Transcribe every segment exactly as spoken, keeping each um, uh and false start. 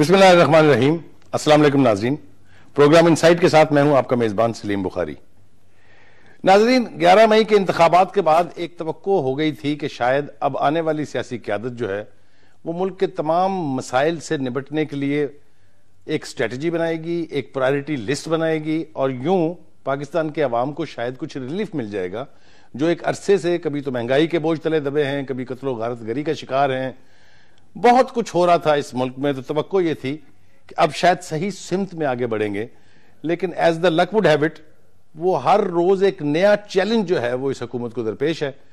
बिस्मिल्लाहिर्रहमानिर्रहीम। अस्सलाम वालेकुम नाज़रीन। प्रोग्राम इनसाइट के साथ मैं हूं आपका मेजबान सलीम बुखारी। नाज़रीन, ग्यारह मई के इंतखाबात के बाद एक तवक्को हो गई थी कि शायद अब आने वाली सियासी क़यादत जो है वो मुल्क के तमाम मसाइल से निपटने के लिए एक स्ट्रेटजी बनाएगी, एक प्रायोरिटी लिस्ट बनाएगी और यूं पाकिस्तान के अवाम को शायद कुछ रिलीफ मिल जाएगा, जो एक अरसे से कभी तो महंगाई के बोझ तले दबे हैं, कभी कत्लो गारत गरी का शिकार हैं। बहुत कुछ हो रहा था इस मुल्क में, तो तवक्को ये थी कि अब शायद सही सिमत में आगे बढ़ेंगे। लेकिन as the luck would have it, वो हर रोज एक नया चैलेंज जो है वो इस हुकूमत को दरपेश है।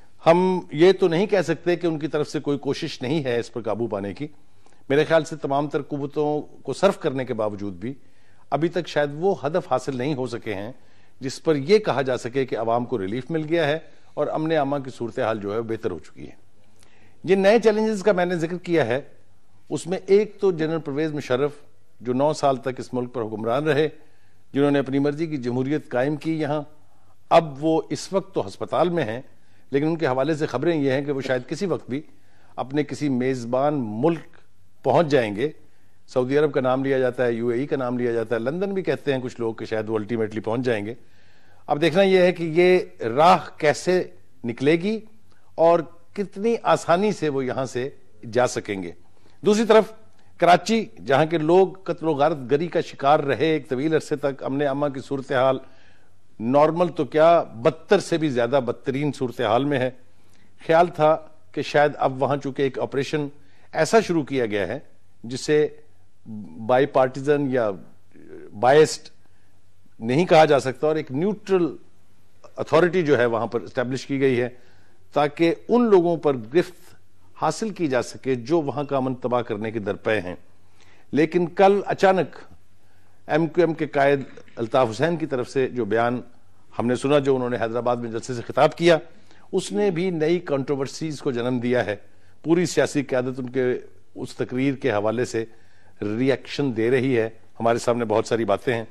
हम ये तो नहीं कह सकते कि उनकी तरफ से कोई कोशिश नहीं है इस पर काबू पाने की। मेरे ख्याल से तमाम तर कुव्वतों को सर्फ करने के बावजूद भी अभी तक शायद वो हदफ हासिल नहीं हो सके हैं जिस पर यह कहा जा सके कि आवाम को रिलीफ मिल गया है और अमन आमा की सूरत हाल जो है बेहतर हो चुकी है। जिन नए चैलेंजेस का मैंने जिक्र किया है उसमें एक तो जनरल परवेज मुशर्रफ, जो नौ साल तक इस मुल्क पर हुक्मरान रहे, जिन्होंने अपनी मर्जी की जमहूरियत कायम की यहाँ। अब वो इस वक्त तो हस्पताल में हैं, लेकिन उनके हवाले से खबरें ये हैं कि वो शायद किसी वक्त भी अपने किसी मेज़बान मुल्क पहुंच जाएंगे। सऊदी अरब का नाम लिया जाता है, यूएई का नाम लिया जाता है, लंदन भी कहते हैं कुछ लोग कि शायद वो अल्टीमेटली पहुंच जाएंगे। अब देखना यह है कि ये राह कैसे निकलेगी और कितनी आसानी से वो यहां से जा सकेंगे। दूसरी तरफ कराची, जहां के लोग कत्लो गारत गरी का शिकार रहे एक तवील अरसे तक, अमन आमा की सूरत हाल नॉर्मल तो क्या बदतर से भी ज्यादा बदतरीन सूरत हाल में है। ख्याल था कि शायद अब वहां चूंकि एक ऑपरेशन ऐसा शुरू किया गया है जिसे बाई पार्टीजन या बायस्ड नहीं कहा जा सकता और एक न्यूट्रल अथॉरिटी जो है वहां पर एस्टेब्लिश की गई है ताकि उन लोगों पर गिरफ्त हासिल की जा सके जो वहां का अमन तबाह करने के दरपे हैं। लेकिन कल अचानक एम क्यू एम के कायद अल्ताफ हुसैन की तरफ से जो बयान हमने सुना, जो उन्होंने हैदराबाद में जलसे से खिताब किया, उसने भी नई कंट्रोवर्सीज को जन्म दिया है। पूरी सियासी क़यादत उनके उस तकरीर के हवाले से रिएक्शन दे रही है। हमारे सामने बहुत सारी बातें हैं।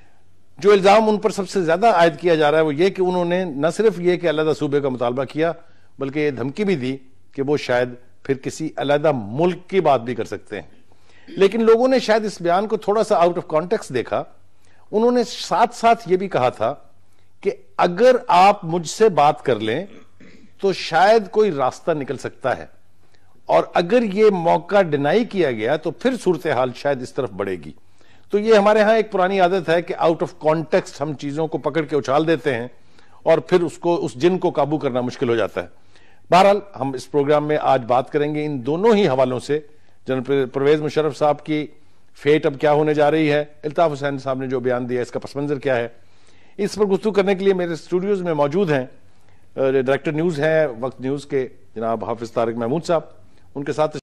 जो इल्जाम उन पर सबसे ज्यादा आयद किया जा रहा है वो ये कि उन्होंने न सिर्फ ये कि अलहदा सूबे का मुतालबा किया, बल्कि ये धमकी भी दी कि वो शायद फिर किसी अलहदा मुल्क की बात भी कर सकते हैं। लेकिन लोगों ने शायद इस बयान को थोड़ा सा आउट ऑफ कॉन्टेक्स्ट देखा। उन्होंने साथ साथ ये भी कहा था कि अगर आप मुझसे बात कर लें तो शायद कोई रास्ता निकल सकता है, और अगर ये मौका डिनाई किया गया तो फिर सूरत हाल शायद इस तरफ बढ़ेगी। तो ये हमारे यहां एक पुरानी आदत है कि आउट ऑफ कॉन्टेक्स्ट हम चीजों को पकड़ के उछाल देते हैं और फिर उसको उस जिन को काबू करना मुश्किल हो जाता है। बहरहाल हम इस प्रोग्राम में आज बात करेंगे इन दोनों ही हवालों से। जनरल परवेज मुशर्रफ साहब की फेट अब क्या होने जा रही है, अल्ताफ हुसैन साहब ने जो बयान दिया इसका पस मंजर क्या है। इस पर गुफ्तगू करने के लिए मेरे स्टूडियोज में मौजूद हैं डायरेक्टर न्यूज हैं वक्त न्यूज के जनाब हाफिज तारिक महमूद साहब। उनके साथ